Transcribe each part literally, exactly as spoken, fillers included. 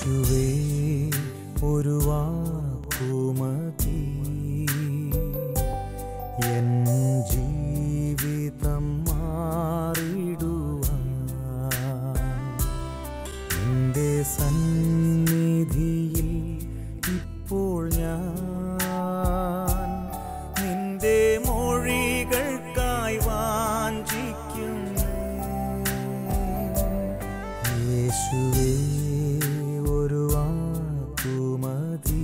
യേശുവേ ഒരു വാക്കുമതി എൻ ജീവിതം മാറിടുവാൻ നിന്റെ സന്നിധിയിൽ ഇപ്പോൾ ഞാൻ നിന്റെ മൊഴികൾക്കായി വാഞ്ചിക്കുന്നു യേശുവേ ഒരു വാക്കുമതി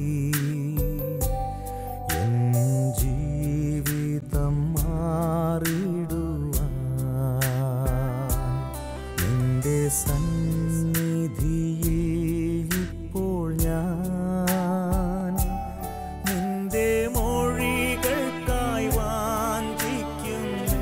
എൻ ജീവിതം മാറിടുവാൻ നിന്റെ സന്നിധിയിൽ ഇപ്പോൾ ഞാൻ നിന്റെ മൊഴികൾക്കായി വാഞ്ചിക്കുന്നു.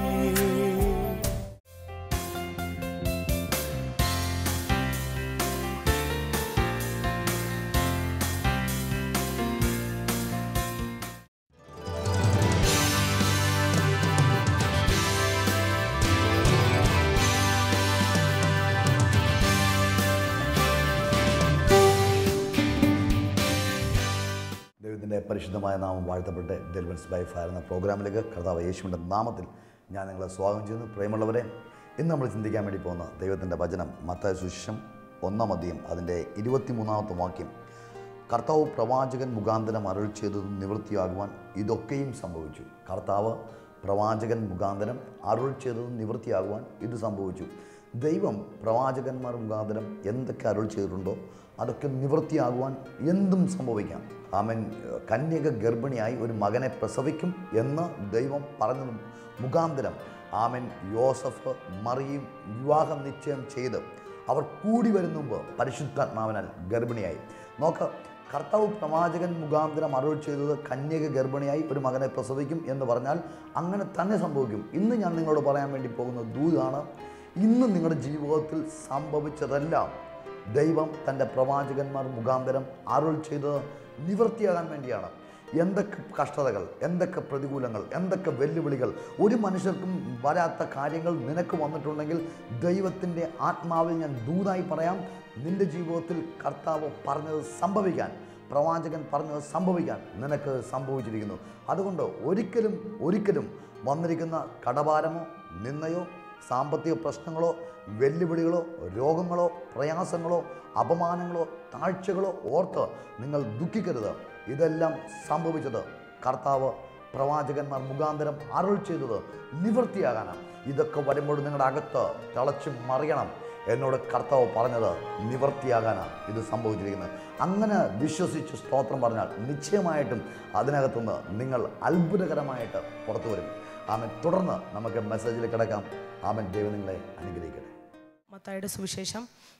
ദൈവത്തിൻ്റെ പരിശുദ്ധമായ നാമം വാഴ്ത്തപ്പെട്ട് ഡെലിവൻസ് ബൈ ഫയർ എന്ന പ്രോഗ്രാമിലേക്ക് കർത്താവ് യേശുവിൻ്റെ നാമത്തിൽ ഞാൻ നിങ്ങളെ സ്വാഗതം ചെയ്യുന്നു. പ്രിയമുള്ളവരെ, ഇന്ന് നമ്മൾ ചിന്തിക്കാൻ വേണ്ടി പോകുന്ന ദൈവത്തിൻ്റെ വചനം മത്തായി സുവിശേഷം ഒന്നാം അധ്യായം അതിൻ്റെ ഇരുപത്തിമൂന്നാമത്തെ വാക്യം. കർത്താവ് പ്രവാചകൻ മുഖാന്തരം അരുൾ ചെയ്തത് നിവൃത്തിയാകുവാൻ ഇതൊക്കെയും സംഭവിച്ചു. കർത്താവ് പ്രവാചകൻ മുഖാന്തരം അരുൾ ചെയ്തത് നിവൃത്തിയാകുവാൻ ഇത് സംഭവിച്ചു. ദൈവം പ്രവാചകന്മാർ മുഖാന്തരം എന്തൊക്കെ അരുൾ ചെയ്തിട്ടുണ്ടോ അതൊക്കെ നിവൃത്തിയാകുവാൻ എന്തും സംഭവിക്കാം. ആമേൻ. കന്യക ഗർഭിണിയായി ഒരു മകനെ പ്രസവിക്കും എന്ന് ദൈവം പറഞ്ഞത് മുഖാന്തരം ആമേൻ യോസഫ് മറിയും വിവാഹം നിശ്ചയം ചെയ്ത് അവർ കൂടി വരുന്ന മുമ്പ് പരിശുദ്ധാത്മാവിനാൽ ഗർഭിണിയായി. നോക്ക്, കർത്താവ് പ്രവാചകൻ മുഖാന്തരം അരുൾ ചെയ്തത് കന്യക ഗർഭിണിയായി ഒരു മകനെ പ്രസവിക്കും എന്ന് പറഞ്ഞാൽ അങ്ങനെ തന്നെ സംഭവിക്കും. ഇന്ന് ഞാൻ നിങ്ങളോട് പറയാൻ വേണ്ടി പോകുന്ന ദൂതാണ്, ഇന്ന് നിങ്ങളുടെ ജീവിതത്തിൽ സംഭവിച്ചതെല്ലാം ദൈവം തൻ്റെ പ്രവാചകന്മാർ മുഖാന്തരം അരുൾ ചെയ്തത് നിവൃത്തിയാകാൻ വേണ്ടിയാണ്. എന്തൊക്കെ കഷ്ടതകൾ, എന്തൊക്കെ പ്രതികൂലങ്ങൾ, എന്തൊക്കെ വെല്ലുവിളികൾ, ഒരു മനുഷ്യർക്കും വരാത്ത കാര്യങ്ങൾ നിനക്ക് വന്നിട്ടുണ്ടെങ്കിൽ ദൈവത്തിൻ്റെ ആത്മാവിൽ ഞാൻ ദൂതായി പറയാം, നിൻ്റെ ജീവിതത്തിൽ കർത്താവ് പറഞ്ഞത് സംഭവിക്കാൻ, പ്രവാചകൻ പറഞ്ഞത് സംഭവിക്കാൻ നിനക്ക് സംഭവിച്ചിരിക്കുന്നു. അതുകൊണ്ട് ഒരിക്കലും ഒരിക്കലും വന്നിരിക്കുന്ന കടഭാരമോ നിന്നയോ സാമ്പത്തിക പ്രശ്നങ്ങളോ വെല്ലുവിളികളോ രോഗങ്ങളോ പ്രയാസങ്ങളോ അപമാനങ്ങളോ താഴ്ചകളോ ഓർത്ത് നിങ്ങൾ ദുഃഖിക്കരുത്. ഇതെല്ലാം സംഭവിച്ചത് കർത്താവ് പ്രവാചകന്മാർ മുഖാന്തരം അരുൾ ചെയ്തത് നിവൃത്തിയാകാനാണ്. ഇതൊക്കെ വരുമ്പോൾ നിങ്ങളുടെ അകത്ത് തിളച്ച് മറിയണം, എന്നോട് കർത്താവ് പറഞ്ഞത് നിവൃത്തിയാകാനാണ് ഇത് സംഭവിച്ചിരിക്കുന്നത്. അങ്ങനെ വിശ്വസിച്ച് സ്തോത്രം പറഞ്ഞാൽ നിശ്ചയമായിട്ടും അതിനകത്തുനിന്ന് നിങ്ങൾ അത്ഭുതകരമായിട്ട് പുറത്തു വരും. ആമൻ. തുടർന്ന് നമുക്ക് മെസ്സേജിൽ കിടക്കാം. ആമൻ. ദൈവം നിങ്ങളെ അനുഗ്രഹിക്കട്ടെ. മത്തായിയുടെ സുവിശേഷം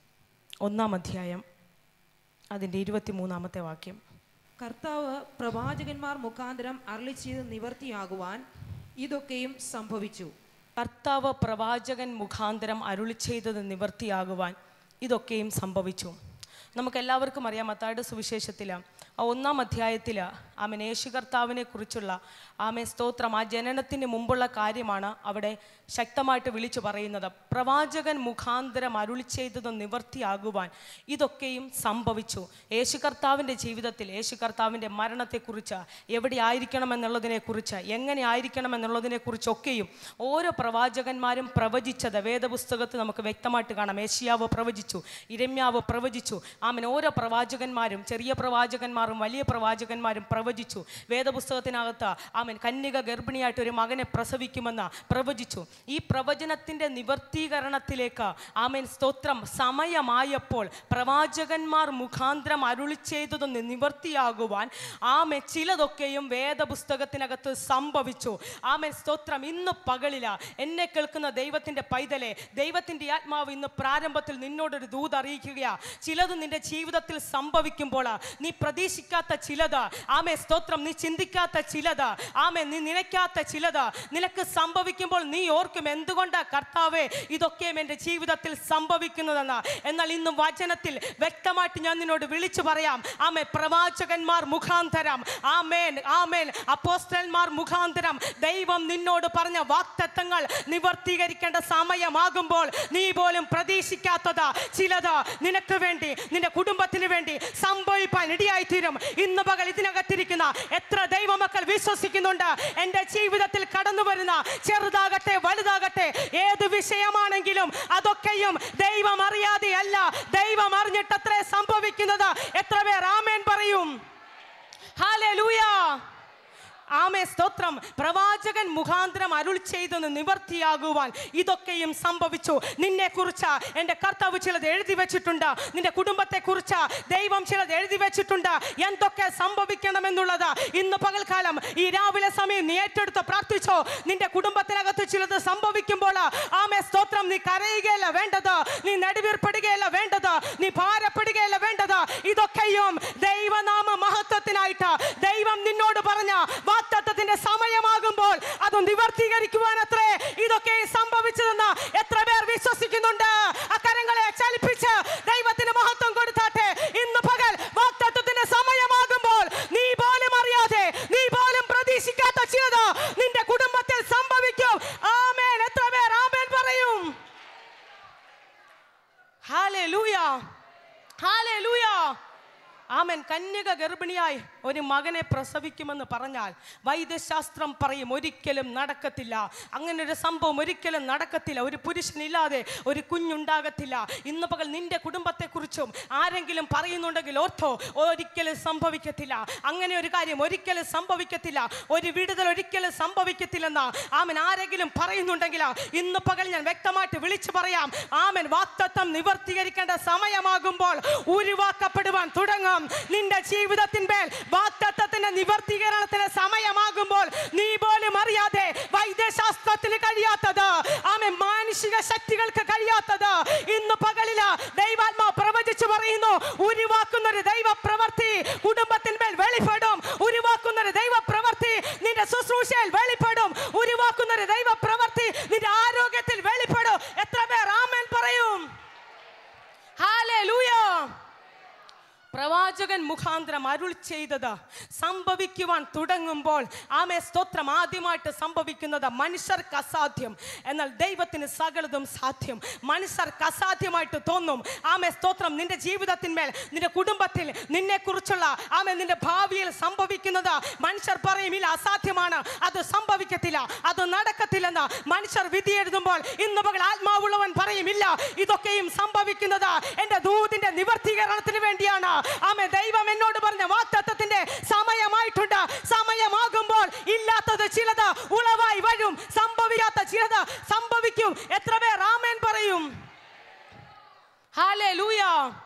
ഒന്നാം അധ്യായം അതിൻ്റെ ഇരുപത്തിമൂന്നാമത്തെ വാക്യം. കർത്താവ് പ്രവാചകന്മാർ മുഖാന്തരം അരുളിച്ചെയ്ത് നിവൃത്തിയാകുവാൻ ഇതൊക്കെയും സംഭവിച്ചു. കർത്താവ് പ്രവാചകൻ മുഖാന്തരം അരുളി ചെയ്തത് നിവൃത്തിയാകുവാൻ ഇതൊക്കെയും സംഭവിച്ചു. നമുക്കെല്ലാവർക്കും അറിയാം, മത്തായിയുടെ സുവിശേഷത്തിൽ ആ ഒന്നാം അധ്യായത്തിൽ ആമേൻ യേശു കർത്താവിനെ കുറിച്ചുള്ള ആമേ സ്തോത്രം ആ ജനനത്തിന് മുമ്പുള്ള കാര്യമാണ് അവിടെ ശക്തമായിട്ട് വിളിച്ചു പറയുന്നത്. പ്രവാചകൻ മുഖാന്തരം അരുളി ചെയ്തത് നിവൃത്തിയാകുവാൻ ഇതൊക്കെയും സംഭവിച്ചു. യേശു കർത്താവിൻ്റെ ജീവിതത്തിൽ യേശു കർത്താവിൻ്റെ മരണത്തെക്കുറിച്ച്, എവിടെ ആയിരിക്കണമെന്നുള്ളതിനെക്കുറിച്ച്, എങ്ങനെ ആയിരിക്കണമെന്നുള്ളതിനെക്കുറിച്ചൊക്കെയും ഓരോ പ്രവാചകന്മാരും പ്രവചിച്ചത് വേദപുസ്തകത്തിൽ നമുക്ക് വ്യക്തമായിട്ട് കാണാം. ഏശയ്യാവ് പ്രവചിച്ചു, ഇരമ്യാവ് പ്രവചിച്ചു. ആമേൻ. ഓരോ പ്രവാചകന്മാരും, ചെറിയ പ്രവാചകന്മാരും വലിയ പ്രവാചകന്മാരും പ്രവചിച്ചു. വേദപുസ്തകത്തിനകത്ത് ആമേൻ കന്യക ഗർഭിണിയായിട്ട് ഒരു മകനെ പ്രസവിക്കുമെന്ന് പ്രവചിച്ചു. ഈ പ്രവചനത്തിൻ്റെ നിവർത്തീകരണത്തിലേക്ക് ആമേൻ സ്തോത്രം സമയമായപ്പോൾ പ്രവാചകന്മാർ മുഖാന്തരം അരുളി ചെയ്തത് നിവർത്തിയാകുവാൻ ആമേൻ ചിലതൊക്കെയും വേദപുസ്തകത്തിനകത്ത് സംഭവിച്ചു. ആമേൻ സ്തോത്രം. ഇന്ന് പകലില എന്നെ കേൾക്കുന്ന ദൈവത്തിൻ്റെ പൈതലെ, ദൈവത്തിൻ്റെ ആത്മാവ് ഇന്ന് പ്രാരംഭത്തിൽ നിന്നോടൊരു ദൂത് അറിയിക്കുകയാ. ചിലത് നിന്റെ ജീവിതത്തിൽ സംഭവിക്കുമ്പോൾ നീ പ്രതീക്ഷ പ്രതീക്ഷിക്കാത്ത ചിലത്, ആമേ സ്തോത്രം, നീ ചിന്തിക്കാത്ത ചിലത്, ആമേ നീ നനയ്ക്കാത്ത ചിലത് നിനക്ക് സംഭവിക്കുമ്പോൾ നീ ഓർക്കും, എന്തുകൊണ്ടാ കർത്താവേ ഇതൊക്കെയും എൻ്റെ ജീവിതത്തിൽ സംഭവിക്കുന്നതെന്ന്. എന്നാൽ ഇന്ന് വചനത്തിൽ വ്യക്തമായിട്ട് ഞാൻ നിന്നോട് വിളിച്ചു പറയാം, ആമേ പ്രവാചകന്മാർ മുഖാന്തരം, ആമേൻ ആമേൻ അപ്പോസ്തലന്മാർ മുഖാന്തരം ദൈവം നിന്നോട് പറഞ്ഞ വാഗ്ദത്തങ്ങൾ നിവർത്തീകരിക്കേണ്ട സമയമാകുമ്പോൾ നീ പോലും പ്രതീക്ഷിക്കാത്തത് ചിലത് നിനക്ക് വേണ്ടി, നിന്റെ കുടുംബത്തിന് വേണ്ടി സംഭവിക്കാൻ ഇടയായിത്തീരും. ഇന്ന് പകൽ ഇതിനകത്തിരിക്കുന്ന എത്ര ദൈവമക്കൾ വിശ്വസിക്കുന്നുണ്ട്, എൻ്റെ ജീവിതത്തിൽ കടന്നു വരുന്ന ചെറുതാകട്ടെ വലുതാകട്ടെ ഏത് വിഷയമാണെങ്കിലും അതൊക്കെയും ദൈവം അറിയാതെ അല്ല, ദൈവം അറിഞ്ഞിട്ടത്രേ സംഭവിക്കുന്നത്. എത്ര പേർ ആമേൻ പറയും? ഹല്ലേലൂയ, ആമേ സ്തോത്രം. പ്രവാചകൻ മുഖാന്തരം അരുൾ ചെയ്തെന്ന് നിവർത്തിയാകുവാൻ ഇതൊക്കെയും സംഭവിച്ചു. നിന്നെ കുറിച്ച് എൻ്റെ കർത്താവ് ചിലത് എഴുതി വെച്ചിട്ടുണ്ട്, നിന്റെ കുടുംബത്തെ കുറിച്ച് ദൈവം ചിലത് എഴുതി വെച്ചിട്ടുണ്ട്, എന്തൊക്കെ സംഭവിക്കണമെന്നുള്ളത്. ഇന്ന് പകൽക്കാലം ഈ രാവിലെ സമയം നീ ഏറ്റെടുത്ത് പ്രാർത്ഥിച്ചോ. നിന്റെ കുടുംബത്തിനകത്ത് ചിലത് സംഭവിക്കുമ്പോൾ ആമേ സ്തോത്രം, നീ കരയുകയല്ല വേണ്ടത്, നീ നെടുവീർപ്പെടുകയല്ല വേണ്ടത്, നീ ഭാരപ്പെടുകയല്ല വേണ്ടത്. ഇതൊക്കെയും ദൈവനാമ മഹത്വത്തിനായിട്ട് ദൈവം നിന്നോട് പറഞ്ഞ വാഗ്ദത്തത്തിന്റെ സമയമാകുമ്പോൾ അത് നിവർത്തീകരിക്കുവാൻ അത്രേ ഇതൊക്കെ സംഭവിച്ചതെന്ന് എത്ര പേർ വിശ്വസിക്കുന്നുണ്ട്? അക്കരങ്ങളെ ചലിപ്പിച്ച് ദൈവത്തിന് മഹത്വം കൊടുത്താട്ടെ. ഇന്ന് പകൽ വാഗ്ദത്തത്തിന്റെ സമയമാകുമ്പോൾ നീ പോലും അറിയാതെ, നീ പോലും പ്രതീക്ഷിക്കാത്ത ചിലത് നിന്റെ കുടുംബത്തിൽ സംഭവിക്കും. ആമേൻ. എത്ര പേർ ആമേൻ പറയും? ഹല്ലേലൂയ, ഹല്ലേലൂയ, ആമേൻ. കന്യക ഗർഭിണിയായി ഒരു മകനെ പ്രസവിക്കുമെന്ന് പറഞ്ഞാൽ വൈദ്യശാസ്ത്രം പറയും ഒരിക്കലും നടക്കത്തില്ല, അങ്ങനെ ഒരു സംഭവം ഒരിക്കലും നടക്കത്തില്ല, ഒരു പുരുഷനില്ലാതെ ഒരു കുഞ്ഞുണ്ടാകത്തില്ല. ഇന്ന് പകൽ നിന്റെ കുടുംബത്തെക്കുറിച്ചും ആരെങ്കിലും പറയുന്നുണ്ടെങ്കിൽ ഓർത്തോ, ഒരിക്കലും സംഭവിക്കത്തില്ല, അങ്ങനെ ഒരു കാര്യം ഒരിക്കലും സംഭവിക്കത്തില്ല, ഒരു വിടുതൽ ഒരിക്കലും സംഭവിക്കത്തില്ലെന്ന് ആമൻ ആരെങ്കിലും പറയുന്നുണ്ടെങ്കിൽ ഇന്ന് പകൽ ഞാൻ വ്യക്തമായിട്ട് വിളിച്ചു പറയാം, ആമൻ വാഗ്ദത്തം നിവർത്തീകരിക്കേണ്ട സമയമാകുമ്പോൾ ഉരുവാക്കപ്പെടുവാൻ തുടങ്ങും. നിന്റെ ജീവിതത്തിന്മേൽ വാഗ്ദത്തത്തിന്റെ നിവർത്തീകരണത്തിന്റെ സമയമാകുമ്പോൾ നീ പോലും അറിയാതെ വൈദ്യശാസ്ത്രത്തിന് കഴിയാത്തത്, ആമേ മാനുഷിക ശക്തികൾക്ക് കഴിയാത്തത് ഇന്ന് പകലില് ദൈവാത്മാ പ്രവചിച്ചു പറയുന്നു, ഉരുവാക്കുന്ന ഒരു ദൈവ പ്രവൃത്തി കുടുംബത്തിന്മേൽ വെളിപ്പെടും, ഉരുവാക്കുന്ന ഒരു ദൈവ പ്രവൃത്തി നിന്റെ ശുശ്രൂഷയിൽ വെളിപ്പെടും, ഉരുവാക്കുന്ന ഒരു ദൈവ പ്രവൃത്തി നിന്റെ ആരോഗ്യത്തിൽ വെളിപ്പെടും. എത്ര പേർ ആമേൻ പറയും? ഹല്ലേലൂയ. പ്രവാചകൻ മുഖാന്തരം അരുൾ ചെയ്തത് സംഭവിക്കുവാൻ തുടങ്ങുമ്പോൾ ആമേ സ്തോത്രം, ആദ്യമായിട്ട് സംഭവിക്കുന്നത് മനുഷ്യർക്ക് അസാധ്യം, എന്നാൽ ദൈവത്തിന് സകലതും സാധ്യം. മനുഷ്യർക്ക് അസാധ്യമായിട്ട് തോന്നും, ആമേ സ്തോത്രം, നിന്റെ ജീവിതത്തിന്മേൽ, നിന്റെ കുടുംബത്തിൽ, നിന്നെ കുറിച്ചുള്ള ആമേ നിന്റെ ഭാവിയിൽ സംഭവിക്കുന്നത് മനുഷ്യർ പറയും ഇല്ല, അസാധ്യമാണ്, അത് സംഭവിക്കത്തില്ല, അത് നടക്കത്തില്ലെന്ന് മനുഷ്യർ വിധി എഴുതുമ്പോൾ ഇന്ന് പകൽ ആത്മാവുള്ളവൻ പറയും ഇല്ല, ഇതൊക്കെയും സംഭവിക്കുന്നത് എൻ്റെ ദൂതിന്റെ നിവർത്തീകരണത്തിന് വേണ്ടിയാണ്. ആമേ ദൈവം എന്നോട് പറഞ്ഞ വാഗ്ദത്തത്തിന്റെ സമയമായിട്ടുണ്ട്. സമയമാകുമ്പോൾ ഇല്ലാത്തത് ചിലത് ഉളവായി വരും, സംഭവിക്കാത്ത ചിലത് സംഭവിക്കും. എത്ര പേർ ആമേൻ പറയും? ഹല്ലേലൂയ.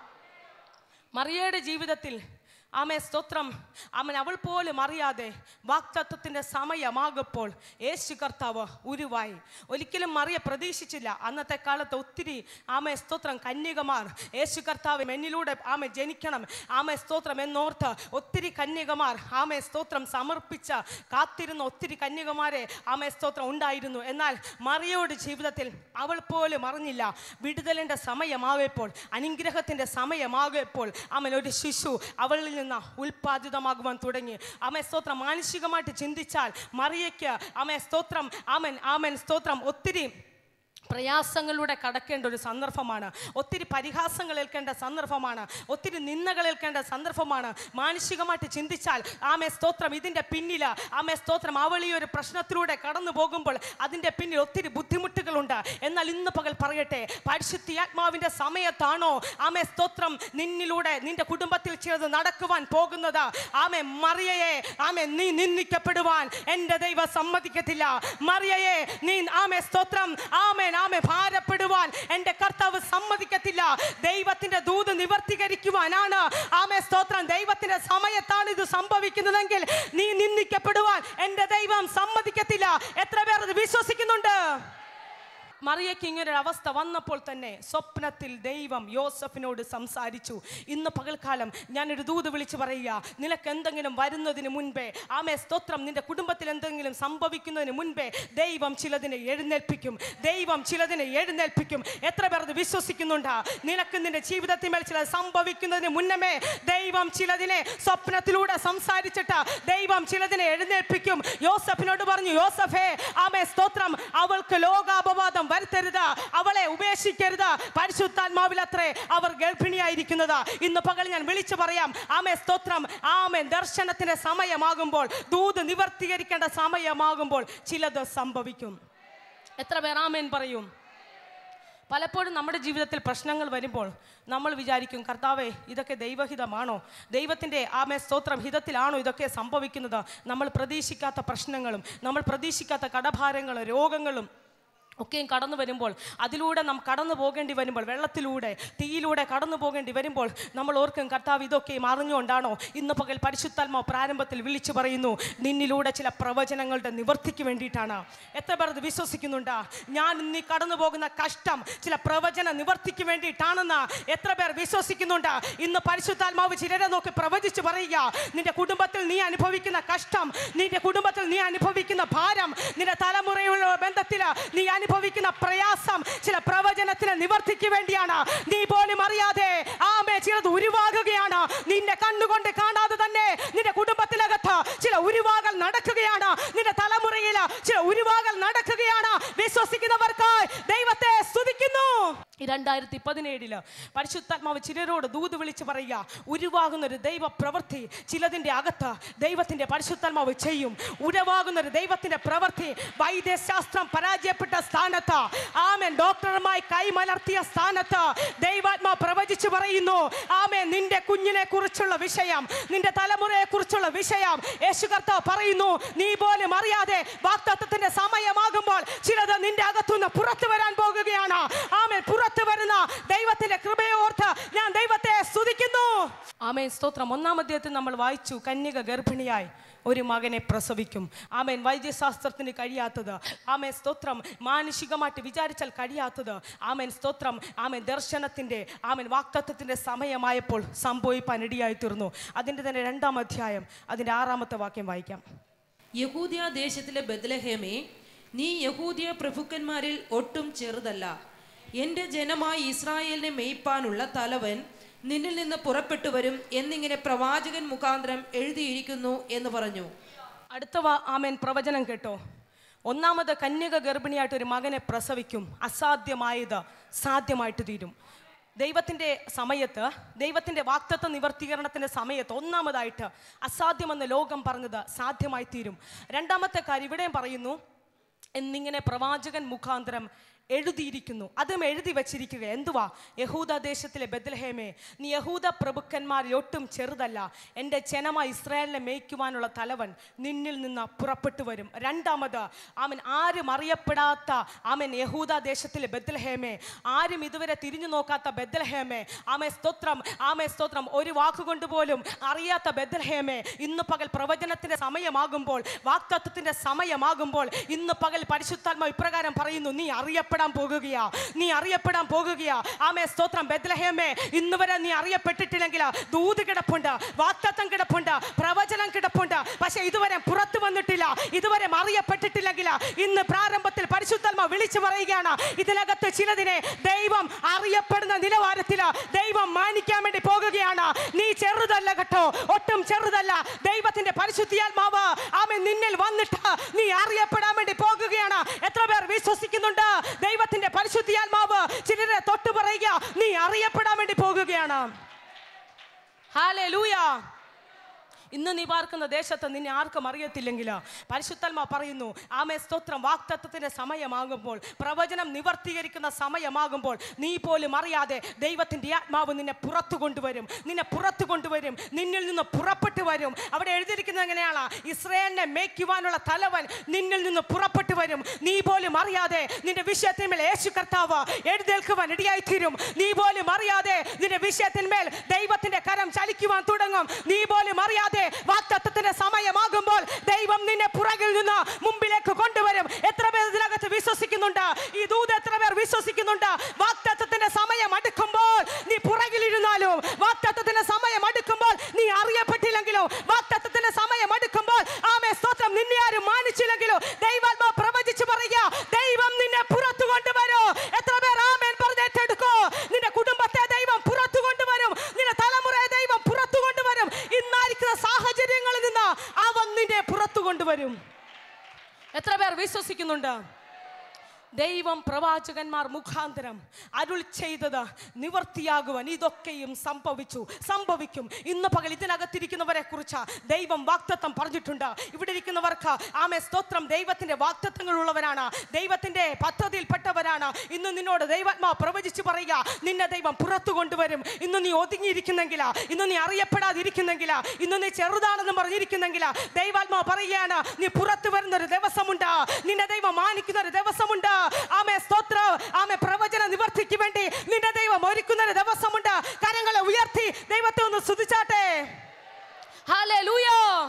മറിയയുടെ ജീവിതത്തിൽ ആമേ സ്തോത്രം, അവൻ അവൾ പോലും അറിയാതെ വാഗ്ദത്തത്തിന്റെ സമയമാകപ്പോൾ യേശു കർത്താവ് ഉരുവായി. ഒരിക്കലും മറിയ പ്രതീക്ഷിച്ചില്ല. അന്നത്തെ കാലത്ത് ഒത്തിരി ആമേ സ്തോത്രം കന്യകമാർ യേശു കർത്താവ് എന്നിലൂടെ ആമേ ജനിക്കണം ആമേ സ്തോത്രം എന്നോർത്ത് ഒത്തിരി കന്യകമാർ ആമേ സ്തോത്രം സമർപ്പിച്ച കാത്തിരുന്ന ഒത്തിരി കന്യകമാരെ ആമേ സ്തോത്രം ഉണ്ടായിരുന്നു. എന്നാൽ മറിയയുടെ ജീവിതത്തിൽ അവൾ പോലും അറിഞ്ഞില്ല, വിടുതലിൻ്റെ സമയമാകപ്പോൾ, അനുഗ്രഹത്തിൻ്റെ സമയമാകപ്പോൾ ആമൻ ഒരു ശിശു അവളിൽ നിന്ന് ഉൽപാദിതമാകുവാൻ തുടങ്ങി. ആമേ സ്തോത്രം, മാനസികമായിട്ട് ചിന്തിച്ചാൽ മറിയയ്ക്ക് ആമേ സ്തോത്രം ആമൻ ആമൻ സ്തോത്രം ഒത്തിരി പ്രയാസങ്ങളിലൂടെ കടക്കേണ്ട ഒരു സന്ദർഭമാണ്, ഒത്തിരി പരിഹാസങ്ങൾ ഏൽക്കേണ്ട സന്ദർഭമാണ്, ഒത്തിരി നിന്ദകൾ ഏൽക്കേണ്ട സന്ദർഭമാണ്. മാനസികമായിട്ട് ചിന്തിച്ചാൽ ആമേ സ്തോത്രം ഇതിൻ്റെ പിന്നിൽ ആമേ സ്തോത്രം അവൾ ഈ ഒരു പ്രശ്നത്തിലൂടെ കടന്നു പോകുമ്പോൾ അതിൻ്റെ പിന്നിൽ ഒത്തിരി ബുദ്ധിമുട്ടുകളുണ്ട്. എന്നാൽ ഇന്ന് പകൽ പറയട്ടെ, പരിശുദ്ധാത്മാവിൻ്റെ സമയത്താണോ ആമേ സ്തോത്രം നിന്നിലൂടെ നിന്റെ കുടുംബത്തിൽ ചിലത് നടക്കുവാൻ പോകുന്നത്? ആമേ മറിയയെ ആമേ നീ നിന്ദിക്കപ്പെടുവാൻ എൻ്റെ ദൈവം സമ്മതിക്കത്തില്ല. മറിയയെ നീ ആമേ സ്തോത്രം ആമേൻ ആമേ ഭാരപ്പെടുവാൻ എൻ്റെ കർത്താവ് സമ്മതിക്കത്തില്ല. ദൈവത്തിന്റെ ദൂത് നിവർത്തീകരിക്കുവാനാണ് ആമേ സ്തോത്രം, ദൈവത്തിന്റെ സമയത്താണ് ഇത് സംഭവിക്കുന്നതെങ്കിൽ നീ നിന്ദിക്കപ്പെടുവാൻ എൻ്റെ ദൈവം സമ്മതിക്കത്തില്ല. എത്ര പേർ അത് വിശ്വസിക്കുന്നുണ്ട്? മറിയയ്ക്ക് ഇങ്ങനൊരു അവസ്ഥ വന്നപ്പോൾ തന്നെ സ്വപ്നത്തിൽ ദൈവം യോസഫിനോട് സംസാരിച്ചു. ഇന്ന് പകൽക്കാലം ഞാനൊരു ദൂത് വിളിച്ച് പറയുക, നിനക്ക് എന്തെങ്കിലും വരുന്നതിന് മുൻപേ, ആമേ സ്തോത്രം, നിന്റെ കുടുംബത്തിൽ എന്തെങ്കിലും സംഭവിക്കുന്നതിന് മുൻപേ ദൈവം ചിലതിനെ എഴുന്നേൽപ്പിക്കും. ദൈവം ചിലതിനെ എഴുന്നേൽപ്പിക്കും. എത്ര പേർ അത് വിശ്വസിക്കുന്നുണ്ടാ? നിനക്ക് നിന്റെ ജീവിതത്തിന്മേൽ ചിലത് സംഭവിക്കുന്നതിന് മുന്നമേ ദൈവം ചിലതിനെ സ്വപ്നത്തിലൂടെ സംസാരിച്ചിട്ട് ദൈവം ചിലതിനെ എഴുന്നേൽപ്പിക്കും. യോസഫിനോട് പറഞ്ഞു, യോസഫേ, ആമേ സ്തോത്രം, അവൾക്ക് ലോകാപവാദം വരുത്തരുത്, അവളെ ഉപേക്ഷിക്കരുത്. പരിശുദ്ധാത്മാവിൽ അത്രേ അവർ ഗർഭിണിയായിരിക്കുന്നത്. ഇന്ന് പകൽ ഞാൻ വിളിച്ചു പറയാം, ആമേ സ്തോത്രം, ആമേ ദർശനത്തിന്റെ സമയമാകുമ്പോൾ, ദൂത് നിവർത്തീകരിക്കേണ്ട സമയമാകുമ്പോൾ ചിലത് സംഭവിക്കും. എത്ര പേർ ആമേൻ പറയും? പലപ്പോഴും നമ്മുടെ ജീവിതത്തിൽ പ്രശ്നങ്ങൾ വരുമ്പോൾ നമ്മൾ വിചാരിക്കും, കർത്താവേ, ഇതൊക്കെ ദൈവഹിതമാണോ? ദൈവത്തിൻ്റെ ആമേ സ്തോത്രം ഹിതത്തിലാണോ ഇതൊക്കെ സംഭവിക്കുന്നത്? നമ്മൾ പ്രതീക്ഷിക്കാത്ത പ്രശ്നങ്ങളും നമ്മൾ പ്രതീക്ഷിക്കാത്ത കടഭാരങ്ങളും രോഗങ്ങളും ഒക്കെയും കടന്നു വരുമ്പോൾ, അതിലൂടെ നാം കടന്നു പോകേണ്ടി വരുമ്പോൾ, വെള്ളത്തിലൂടെ തീയിലൂടെ കടന്നു പോകേണ്ടി വരുമ്പോൾ നമ്മൾ ഓർക്കും, കർത്താവ് ഇതൊക്കെയും അറിഞ്ഞുകൊണ്ടാണോ? ഇന്ന് പകൽ പരിശുദ്ധാത്മാവ് പ്രാരംഭത്തിൽ വിളിച്ചു പറയുന്നു, നിന്നിലൂടെ ചില പ്രവചനങ്ങളുടെ നിവർത്തിക്ക് വേണ്ടിയിട്ടാണ്. എത്ര പേർ അത് വിശ്വസിക്കുന്നുണ്ടാ? ഞാൻ ഇന്ന് കടന്നു പോകുന്ന കഷ്ടം ചില പ്രവചന നിവർത്തിക്ക് വേണ്ടിയിട്ടാണെന്ന് എത്ര പേർ വിശ്വസിക്കുന്നുണ്ട്? ഇന്ന് പരിശുദ്ധാത്മാവ് ചിലരെ നോക്കി പ്രവചിച്ച് പറയുക, നിന്റെ കുടുംബത്തിൽ നീ അനുഭവിക്കുന്ന കഷ്ടം, നിന്റെ കുടുംബത്തിൽ നീ അനുഭവിക്കുന്ന ഭാരം, നിന്റെ തലമുറയുള്ള ബന്ധത്തിൽ നീ അനുഭവിക്കുന്ന പ്രയാസം ചില പ്രവചനത്തിന് നിവർത്തിക്ക് വേണ്ടിയാണ്. നീ പോലും അറിയാതെ ആമേ ചിലത് ഉരുവാകുകയാണ്. നിന്റെ കണ്ണുകൊണ്ട് കാണാതെ തന്നെ നിന്റെ കുടുംബത്തിനകത്ത് ചില ഉരുവാകൽ നടക്കുകയാണ്. നിന്റെ തലമുറയിൽ ചില ഉരുവാകൽ നടക്കുകയാണ്. വിശ്വസിക്കുന്നവർക്ക് ദൈവത്തെ സ്തുതിക്കുന്നു. രണ്ടായിരത്തി പതിനേഴില് പരിശുദ്ധാത്മാവ് ചിലരോട് ദൂത് വിളിച്ച് പറയുക, ഉരുവാകുന്ന ഒരു ദൈവ പ്രവൃത്തി ചിലതിൻ്റെ അകത്ത് ദൈവത്തിൻ്റെ പരിശുദ്ധാത്മാവ് ചെയ്യും. ഉരുവാകുന്ന ഒരു ദൈവത്തിൻ്റെ പ്രവൃത്തി വൈദ്യശാസ്ത്രം പരാജയപ്പെട്ട സ്ഥാനത്ത്, ആമേൻ, ഡോക്ടറുമായി കൈമലർത്തിയ സ്ഥാനത്ത് ദൈവാത്മാ പ്രവചിച്ചു പറയുന്നു, ആമേൻ, നിന്റെ കുഞ്ഞിനെ കുറിച്ചുള്ള വിഷയം, നിന്റെ തലമുറയെ കുറിച്ചുള്ള വിഷയം യേശു കർത്താവ് പറയുന്നു, നീ പോലും അറിയാതെ വാഗ്ദത്തത്തിന്റെ സമയമാകുമ്പോൾ ചിലത് നിന്റെ അകത്തുനിന്ന് പുറത്തു വരാൻ പോകുകയാണ്. ആമേൻ, പുറത്തു വരുന്ന ദൈവത്തിന്റെ കൃപയോർത്ത് ഞാൻ ദൈവത്തെ സ്തുതിക്കുന്നു. ആമേൻ സ്തോത്രം. ഒന്നാം അധ്യായത്തിൽ നമ്മൾ വായിച്ചു, കന്യക ഗർഭിണിയായി ഒരു മകനെ പ്രസവിക്കും. ആമേൻ, വൈദ്യശാസ്ത്രത്തിന് കഴിയാത്തത്, ആമേൻ സ്തോത്രം, മാനുഷികമായിട്ട് വിചാരിച്ചാൽ കഴിയാത്തത്, ആമേൻ സ്തോത്രം, ആമേൻ ദർശനത്തിൻ്റെ, ആമേൻ വാഗ്ദത്തത്തിൻ്റെ സമയമായപ്പോൾ സംഭവിപ്പാൻ ഇടയായി തീർന്നു. അതിൻ്റെ തന്നെ രണ്ടാം അധ്യായം അതിൻ്റെ ആറാമത്തെ വാക്യം വായിക്കാം. യഹൂദ്യ ദേശത്തിലെ ബെത്ലഹേമേ, നീ യഹൂദ്യ പ്രഭുക്കന്മാരിൽ ഒട്ടും ചെറുതല്ല. എൻ്റെ ജനമായി ഇസ്രായേലിനെ മേയ്പ്പാനുള്ള തലവൻ നിന്നിൽ നിന്ന് പുറപ്പെട്ടു വരും എന്നിങ്ങനെ പ്രവാചകൻ മുഖാന്തരം എഴുതിയിരിക്കുന്നു എന്ന് പറഞ്ഞു. അടുത്ത ആമേൻ പ്രവചനം കേട്ടോ. ഒന്നാമത് കന്യക ഗർഭിണിയായിട്ട് ഒരു മകനെ പ്രസവിക്കും. അസാധ്യമായത് സാധ്യമായിട്ട് തീരും. ദൈവത്തിൻ്റെ സമയത്ത്, ദൈവത്തിൻ്റെ വാഗ്ദത്ത നിവർത്തീകരണത്തിൻ്റെ സമയത്ത് ഒന്നാമതായിട്ട് അസാധ്യമെന്ന് ലോകം പറഞ്ഞത് സാധ്യമായി തീരും. രണ്ടാമത്തെ കാര്യം ഇവിടെയും പറയുന്നു, എന്നിങ്ങനെ പ്രവാചകൻ മുഖാന്തരം എഴുതിയിരിക്കുന്നു. അതും എഴുതി വച്ചിരിക്കുക. എന്തുവാ? യഹൂദ ദേശത്തിലെ ബെത്ലഹേമേ, നീ യഹൂദ പ്രഭുക്കന്മാരിൽ ഒട്ടും ചെറുതല്ല. എൻ്റെ ജനമായി ഇസ്രായേലിനെ മേയ്ക്കുവാനുള്ള തലവൻ നിന്നിൽ നിന്ന് പുറപ്പെട്ടു വരും. രണ്ടാമത്, ആമൻ, ആരും അറിയപ്പെടാത്ത, ആമൻ, യഹൂദ ദേശത്തിലെ ബെത്ലഹേമേ, ആരും ഇതുവരെ തിരിഞ്ഞു നോക്കാത്ത ബെത്ലഹേമേ, ആമേ സ്തോത്രം, ആമേ സ്തോത്രം, ഒരു വാക്കുകൊണ്ട് പോലും അറിയാത്ത ബെത്ലഹേമേ, ഇന്ന് പകൽ പ്രവചനത്തിൻ്റെ സമയമാകുമ്പോൾ, വാഗ്ദത്തത്തിൻ്റെ സമയമാകുമ്പോൾ, ഇന്ന് പകൽ പരിശുദ്ധാത്മാവ് ഇപ്രകാരം പറയുന്നു, നീ അറിയപ്പെടാൻ പോകുകയാ, നീ അറിയപ്പെടാൻ പോകുകയാ. ആമേ സ്തോത്രം. ബെത്ലഹേമേ, ഇന്ന് വരെ നീ അറിയപ്പെട്ടിട്ടില്ലെങ്കിൽ ദൂത് കിടപ്പുണ്ട്, വാഗ്ദത്തം കിടപ്പുണ്ട്, പ്രവചനം കിടപ്പുണ്ട്. പക്ഷെ ഇതുവരെ പുറത്തു വന്നിട്ടില്ല, ഇതുവരെ അറിയപ്പെട്ടിട്ടില്ലെങ്കിൽ ഇന്ന് പ്രാരംഭത്തിൽ പരിശുദ്ധാത്മാവ് വിളിച്ചു പറയുകയാണ്, ഇതിനകത്ത് ചിലതിനെ ദൈവം അറിയപ്പെടുന്ന നിലവാരത്തിൽ ദൈവം മാനിക്കാൻ വേണ്ടി പോകുകയാണ്. നീ ചെറുതല്ല കേട്ടോ, ഒട്ടും ചെറുതല്ല. ദൈവത്തിന്റെ പരിശുദ്ധാത്മാവ് ആമേൻ നിന്നിൽ വന്നിട്ട് നീ അറിയപ്പെടാൻ വേണ്ടി പോകുകയാണ്. എത്ര പേർ വിശ്വസിക്കുന്നുണ്ട്? ദൈവത്തിന്റെ പരിശുദ്ധാത്മാവ് ചിലരെ തൊട്ടു പറയുക, നീ അറിയപ്പെടാൻ വേണ്ടി പോകുകയാണ്. ഹല്ലേലൂയ. ഇന്ന് നീ പാർക്കുന്ന ദേശത്ത് നിന്നെ ആർക്കും അറിയത്തില്ലെങ്കിൽ പരിശുദ്ധാത്മാ പറയുന്നു, ആമേ സ്തോത്രം, വാഗ്ദത്തത്തിന്റെ സമയമാകുമ്പോൾ, പ്രവചനം നിവർത്തീകരിക്കുന്ന സമയമാകുമ്പോൾ നീ പോലും അറിയാതെ ദൈവത്തിന്റെ ആത്മാവ് നിന്നെ പുറത്തു കൊണ്ടുവരും, നിന്നെ പുറത്തു കൊണ്ടുവരും, നിന്നിൽ നിന്ന് പുറപ്പെട്ടു വരും. അവിടെ എഴുതിയിരിക്കുന്നത് എങ്ങനെയാണ്? ഇസ്രായേലിനെ മേയ്ക്കുവാനുള്ള തലവൻ നിന്നിൽ നിന്ന് പുറപ്പെട്ടു വരും. നീ പോലും അറിയാതെ നിന്റെ വിഷയത്തിന്മേൽ യേശു കർത്താവ് എഴുന്നേൽക്കുവാൻ ഇടയായിത്തീരും. നീ പോലും അറിയാതെ നിന്റെ വിഷയത്തിന്മേൽ ദൈവത്തിന്റെ കരം ചലിക്കുവാൻ തുടങ്ങും. നീ പോലും അറിയാതെ വാഗ്ദത്തത്തിന്റെ സമയമാകുമ്പോൾ ദൈവം നിന്നെ പുറകിൽ നിന്ന് മുമ്പിലേക്ക് കൊണ്ടുവരും. എത്ര പേർ ഇതിനകത്ത് വിശ്വസിക്കുന്നു? വിശ്വസിക്കുന്നുണ്ട്? ഈ ദൂത് എത്ര പേർ വിശ്വസിക്കുന്നുണ്ട്? വാഗ്ദത്തത്തിന്റെ സമയം അടുക്കുമ്പോൾ നീ പുറകിലിരുന്നാലും, വാഗ്ദത്തത്തിന്റെ സമയം അടുക്കുമ്പോൾ നീ അറിയപ്പെട്ടില്ലെങ്കിലും, വാഗ്ദത്തത്തിന്റെ സമയം അടുക്കുമ്പോൾ ആമേൻ സ്തോത്രം നിന്നെ ആരും മാനിച്ചില്ലെങ്കിലും ദൈവാത്മാവ് പ്രവചിച്ചു പറയുക, ദൈവം നിന്നെ പുറത്തു കൊണ്ടുവരും. എത്ര പേർ ആമേൻ പറഞ്ഞേറ്റെടുക്കോ? നിന്റെ കുടുംബത്തെ ദൈവം പുറത്തു കൊണ്ടുവരും, നിന്റെ തലമുറയെ ദൈവം പുറത്തു കൊണ്ടുവരും. ഇന്നായിരിക്കുന്ന സാഹചര്യങ്ങളിൽ നിന്ന് അവൻ നിന്നെ പുറത്തു കൊണ്ടുവരും. എത്ര പേർ വിശ്വസിക്കുന്നുണ്ട്? ദൈവം പ്രവാചകന്മാർ മുഖാന്തരം അരുൾ ചെയ്തത് നിവർത്തിയാകുവാൻ ഇതൊക്കെയും സംഭവിച്ചു, സംഭവിക്കും. ഇന്ന് പകൽ ഇതിനകത്തിരിക്കുന്നവരെ കുറിച്ച് ദൈവം വാഗ്ദത്തം പറഞ്ഞിട്ടുണ്ട്. ഇവിടെ ഇരിക്കുന്നവർക്ക് ആമേൻ സ്തോത്രം ദൈവത്തിന്റെ വാഗ്ദത്തങ്ങൾ ഉള്ളവരാണ്, ദൈവത്തിന്റെ പദ്ധതിയിൽപ്പെട്ടവരാണ്. ഇന്ന് നിന്നോട് ദൈവാത്മാവ് പ്രവചിച്ചു പറയുക, നിന്നെ ദൈവം പുറത്തു കൊണ്ടുവരും. ഇന്ന് നീ ഒതുങ്ങിയിരിക്കുന്നെങ്കിൽ, ഇന്ന് നീ അറിയപ്പെടാതിരിക്കുന്നെങ്കിൽ, ഇന്ന് നീ ചെറുതാണെന്ന് പറഞ്ഞിരിക്കുന്നെങ്കിൽ ദൈവാത്മാവ് പറയുകയാണ്, നീ പുറത്തു വരുന്ന ഒരു ദിവസമുണ്ട്, നിന്നെ ദൈവം മാനിക്കുന്ന ഒരു ദിവസമുണ്ട്. ആമേ സ്തോത്രം, ആമേ പ്രവചന നിവർത്തിക്ക് വേണ്ടി നിന്റെ ദൈവം ഒരുക്കുന്ന ഒരു ദിവസമുണ്ട്. കരങ്ങളെ ഉയർത്തി ദൈവത്തെ ഒന്ന് സ്തുതിച്ചാട്ടെ. ഹല്ലേലൂയ.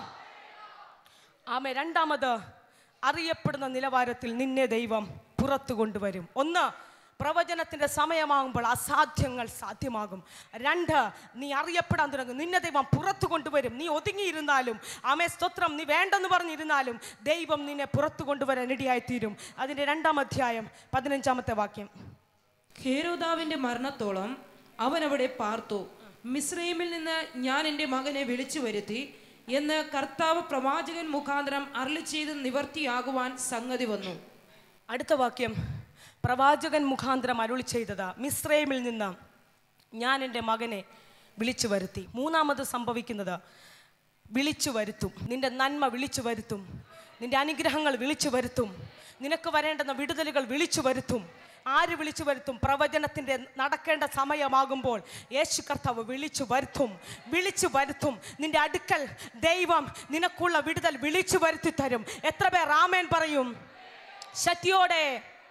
ആമേ രണ്ടാമത് അറിയപ്പെടുന്ന നിലവാരത്തിൽ നിന്നെ ദൈവം പുറത്തു കൊണ്ടുവരും. ഒന്ന്, പ്രവചനത്തിന്റെ സമയമാകുമ്പോൾ അസാധ്യങ്ങൾ സാധ്യമാകും. രണ്ട്, നീ അറിയപ്പെടാൻ തുടങ്ങും, നിന്നെ ദൈവം പുറത്തു കൊണ്ടുവരും. നീ ഒതുങ്ങിയിരുന്നാലും ആമേ സ്തോത്രം നീ വേണ്ടെന്ന് പറഞ്ഞിരുന്നാലും ദൈവം നിന്നെ പുറത്തു കൊണ്ടുവരാൻ ഇടയായിത്തീരും. അതിൻ്റെ രണ്ടാം അധ്യായം പതിനഞ്ചാമത്തെ വാക്യം. ഹേരോദാവിന്റെ മരണത്തോളം അവൻ അവിടെ പാർത്തു. മിസ്രൈമിൽ നിന്ന് ഞാൻ എൻ്റെ മകനെ വിളിച്ചു വരുത്തി എന്ന് കർത്താവ് പ്രവാചകൻ മുഖാന്തരം അരുളി ചെയ്ത് നിവർത്തിയാകുവാൻ സംഗതി വന്നു. അടുത്ത വാക്യം, പ്രവാചകൻ മുഖാന്തരം അരുളി ചെയ്തത് മിസ്രൈമിൽ നിന്ന് ഞാൻ എൻ്റെ മകനെ വിളിച്ചു വരുത്തി. മൂന്നാമത് സംഭവിക്കുന്നത് വിളിച്ചു വരുത്തും. നിന്റെ നന്മ വിളിച്ചു വരുത്തും, നിന്റെ അനുഗ്രഹങ്ങൾ വിളിച്ചു വരുത്തും, നിനക്ക് വരേണ്ടുന്ന വിടുതലുകൾ വിളിച്ചു വരുത്തും. ആര് വിളിച്ചു വരുത്തും? പ്രവചനത്തിൻ്റെ നടക്കേണ്ട സമയമാകുമ്പോൾ യേശു കർത്താവ് വിളിച്ചു വരുത്തും, വിളിച്ചു വരുത്തും. നിന്റെ അടുക്കൽ ദൈവം നിനക്കുള്ള വിടുതൽ വിളിച്ചു വരുത്തി തരും. എത്ര പേർ ആമേൻ പറയും ശക്തിയോടെ?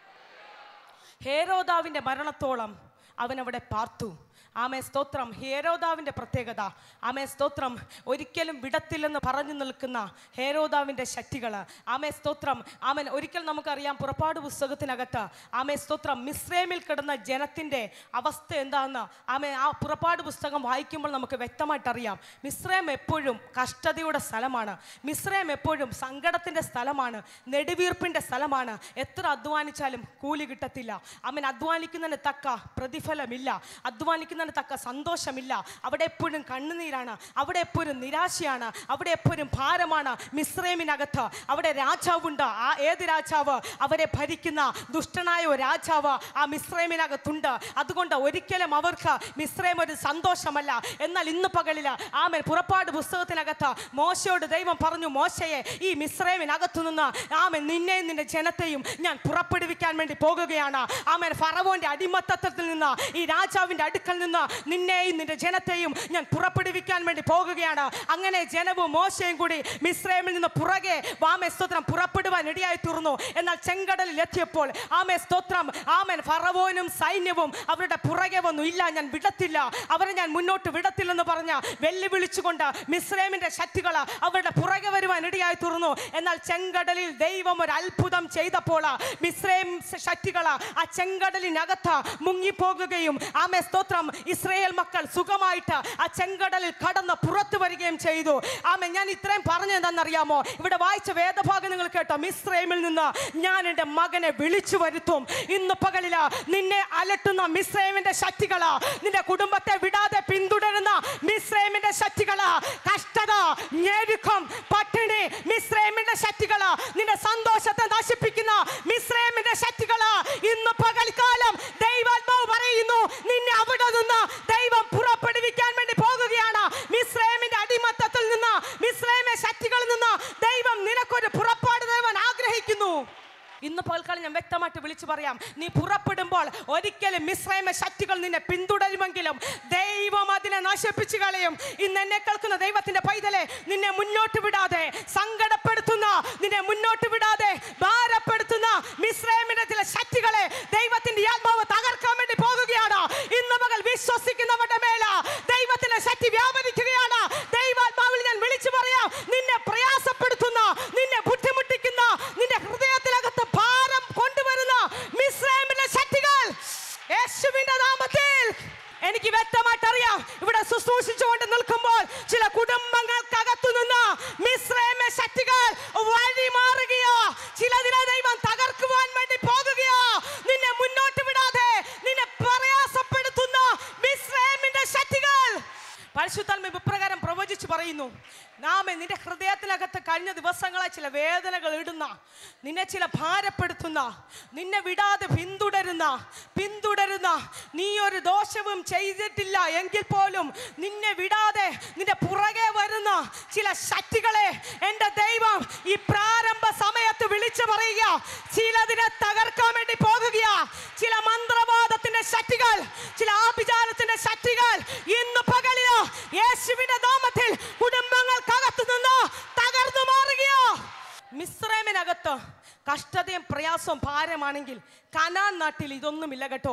ഹേരോദാവിൻ്റെ മരണത്തോളം അവനവിടെ പാർത്തു. ആമേ സ്തോത്രം. ഹേരോദാവിൻ്റെ പ്രത്യേകത, ആമേ സ്തോത്രം ഒരിക്കലും വിടത്തില്ലെന്ന് പറഞ്ഞു നിൽക്കുന്ന ഹേരോദാവിൻ്റെ ശക്തികൾ. ആമേ സ്തോത്രം. ആമേൻ. ഒരിക്കൽ നമുക്കറിയാം പുറപ്പാട് പുസ്തകത്തിനകത്ത് ആമേ സ്തോത്രം മിസ്രൈമിൽ കിടന്ന ജനത്തിൻ്റെ അവസ്ഥ എന്താണെന്ന് ആമേ ആ പുറപ്പാട് പുസ്തകം വായിക്കുമ്പോൾ നമുക്ക് വ്യക്തമായിട്ടറിയാം. മിസ്രൈം എപ്പോഴും കഷ്ടതയുടെ സ്ഥലമാണ്, മിസ്രൈം എപ്പോഴും സങ്കടത്തിൻ്റെ സ്ഥലമാണ്, നെടുവീർപ്പിൻ്റെ സ്ഥലമാണ്. എത്ര അധ്വാനിച്ചാലും കൂലി കിട്ടത്തില്ല. ആമേൻ. അധ്വാനിക്കുന്നതിന് തക്ക പ്രതിഫലമില്ല, അധ്വാനിക്കുന്ന തക്ക സന്തോഷമില്ല. അവിടെ എപ്പോഴും കണ്ണുനീരാണ്, അവിടെ എപ്പോഴും നിരാശയാണ്, അവിടെ എപ്പോഴും ഭാരമാണ്. മിസ്രൈമിനകത്ത് അവിടെ രാജാവുണ്ട്. ആ ഏത് രാജാവ്? അവരെ ഭരിക്കുന്ന ദുഷ്ടനായ ഒരു രാജാവ് ആ മിസ്രൈമിനകത്തുണ്ട്. അതുകൊണ്ട് ഒരിക്കലും അവർക്ക് മിസ്രൈം ഒരു സന്തോഷമല്ല. എന്നാൽ ഇന്ന് പകലിൽ ആമേൻ പുറപ്പാട് പുസ്തകത്തിനകത്ത് മോശയോട് ദൈവം പറഞ്ഞു, മോശയെ ഈ മിസ്രൈമിനകത്തു നിന്ന് ആമേൻ നിന്നെയും നിന്റെ ജനത്തെയും ഞാൻ പുറപ്പെടുവിക്കാൻ വേണ്ടി പോകുകയാണ്. ആമേൻ ഫറവോന്റെ അടിമത്തത്തിൽ നിന്ന്, ഈ രാജാവിന്റെ അടുക്കൽ നിന്ന് നിന്നെയും നിന്റെ ജനത്തെയും ഞാൻ പുറപ്പെടുവിക്കാൻ വേണ്ടി പോകുകയാണ്. അങ്ങനെ ജനവും മോശയും കൂടി മിസ്രൈമിൽ നിന്ന് പുറകെ ആമേ സ്തോത്രം പുറപ്പെടുവാൻ ഇടയായി തീർന്നു. എന്നാൽ ചെങ്കടലിൽ എത്തിയപ്പോൾ ആമേ സ്തോത്രം ആമേൻ ഫറവോനും സൈന്യവും അവരുടെ പുറകെ വന്നു. ഇല്ല, ഞാൻ വിടത്തില്ല, അവരെ ഞാൻ മുന്നോട്ട് വിടത്തില്ലെന്ന് പറഞ്ഞ വെല്ലുവിളിച്ചുകൊണ്ട് മിസ്രൈമിന്റെ ശക്തികൾ അവരുടെ പുറകെ വരുവാൻ ഇടയായി തീർന്നു. എന്നാൽ ചെങ്കടലിൽ ദൈവം ഒരു അത്ഭുതം ചെയ്തപ്പോൾ മിസ്രൈം ശക്തികൾ ആ ചെങ്കടലിനകത്ത് മുങ്ങിപ്പോകുകയും ആമേ സ്തോത്രം ഇസ്രായേൽ മക്കൾ സുഖമായിട്ട് ആ ചെങ്കടലിൽ കടന്ന് പുറത്തു വരികയും ചെയ്തു. ആമേ. ഞാൻ ഇത്രയും പറഞ്ഞതെന്നറിയാമോ? ഇവിടെ വായിച്ച വേദഭാഗം നിങ്ങൾ കേട്ടോ. മിസ്രൈമിൽ നിന്ന് ഞാൻ എൻ്റെ മകനെ വിളിച്ചു വരുത്തും. ഇന്ന് പകലില നിന്നെ അലട്ടുന്ന മിസ്രൈമിന്റെ ശക്തികളാ, നിന്റെ കുടുംബത്തെ വിടാതെ പിന്തുടരുന്ന മിസ്രൈമിന്റെ ശക്തികളാ, കഷ്ടത, ഞെരുക്കം, പട്ടിണി, മിസ്രൈമിന്റെ ശക്തികളാ, നിന്റെ സന്തോഷത്തെ നശിപ്പിക്കുന്ന മിസ്രൈമിന്റെ ശക്തികളാ, ഇന്ന് പകൽക്കാലം ദൈവാത്മാവ് പറയുന്നു നിന്നെ അവിടെ നിന്ന് ദൈവം പുറപ്പെടുവിക്കാൻ വേണ്ടി പോകുകയാണ്. മിസ്രൈമിന്റെ അടിമത്തത്തിൽ നിന്ന്, മിസ്രൈമെ ശക്തികളിൽ നിന്ന് ദൈവം നിനക്കൊരു പുറപ്പാട് തരുവാൻ ആഗ്രഹിക്കുന്നു. ഇന്ന് പകൽക്കാലം ഞാൻ വ്യക്തമായിട്ട് വിളിച്ചു പറയാം, നീ പുറപ്പെടുമ്പോൾ ഒരിക്കലും മിസ്രൈമ ശക്തികൾ നിന്നെ പിന്തുടരുമെങ്കിലും ദൈവം അതിനെ നശിപ്പിച്ചു കളയും. ഇന്ന് എന്നെ കേൾക്കുന്ന ദൈവത്തിന്റെ പൈതലെ, നിന്നെ മുന്നോട്ട് വിടാതെ സങ്കടപ്പെടുത്തുന്ന, നിന്നെ മുന്നോട്ട് വിടാതെ ഭാരപ്പെടുത്തുന്ന മിസ്രൈമിന്റെ ചില ശക്തികളെ ദൈവത്തിന്റെ ആത്മാവ് തകർക്കാൻ വേണ്ടി പോകുകയാണ്. ഇന്ന് മകൾ വിശ്വസിക്കുന്നവരുടെ മേല ദൈവത്തിന്റെ ശക്തി വ്യാപരിക്കുകയാണ്. ദൈവാത്മാവിൽ ഞാൻ വിളിച്ചു പറയാം, നിന്നെ പ്രയാസപ്പെടുത്തുന്ന, നിന്നെ ബുദ്ധിമുട്ടിക്കുന്ന, നിന്റെ ഹൃദയത്തിനകത്ത് ഭാരം കൊണ്ടുവരുന്ന ശുശ്രൂഷിച്ചുകൊണ്ട് നിൽക്കുമ്പോൾ ചില കുടുംബങ്ങൾക്കകത്തു നിന്ന് മിസ്രൈമ ശക്തികൾ വഴിമാറുകയോ ചിലതിനെ ദൈവം തകർക്കുവാൻ വേണ്ടി പോകുകയോ നിന്നെ മുന്നോട്ട് വിടാതെ നിന്നെ പ്രയാസപ്പെടുത്തുന്ന മിസ്രൈമിന്റെ ശക്തികൾ പരിശുദ്ധാത്മാവ് ഇപ്രകാരം പ്രവചിച്ചു പറയുന്നു, നാമേ നിന്റെ ഹൃദയത്തിനകത്ത് കഴിഞ്ഞ ദിവസങ്ങളെ ചില വേദനകൾ ഇടുന്ന, നിന്നെ ചില ഭാരപ്പെടുത്തുന്ന, നിന്നെ വിടാതെ പിന്തുടരുന്ന പിന്തുടരുന്ന നീ ഒരു ദോഷവും ചെയ്തിട്ടില്ല എങ്കിൽ പോലും നിന്നെ വിടാതെ നിന്റെ പുറകെ വരുന്ന ചില ശക്തികളെ എൻ്റെ ദൈവം ഈ പ്രാരംഭ സമയത്ത് വിളിച്ചു പറയുക. ചിലതിനെ തകർക്കാൻ വേണ്ടി പോകുകയാ. ചില മന്ത്രവാദത്തിന്റെ ശക്തികൾ, ചില ആഭിചാരത്തിന്റെ ശക്തികൾ ഇന്ന് പകലിലോ യേശുവിന്റെ നാമത്തിൽ കുടുംബങ്ങൾക്കകത്തു നിന്ന് തകർന്നു മാറുകയോ. മിസ്രൈമിനകത്ത് കഷ്ടതയും പ്രയാസവും ഭാരമാണെങ്കിൽ കനാൻ നാട്ടിൽ ഇതൊന്നുമില്ല കേട്ടോ.